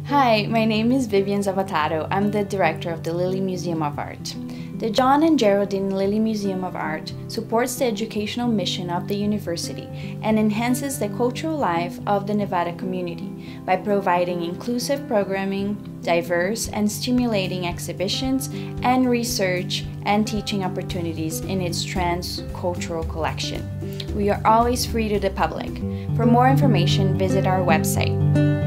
Hi, my name is Vivian Zavataro. I'm the director of the Lilley Museum of Art. The John and Geraldine Lilley Museum of Art supports the educational mission of the university and enhances the cultural life of the Nevada community by providing inclusive programming, diverse and stimulating exhibitions, and research and teaching opportunities in its trans-cultural collection. We are always free to the public. For more information, visit our website.